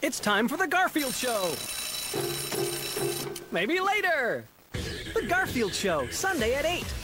It's time for the Garfield Show. Maybe later. The Garfield Show, Sunday at 8.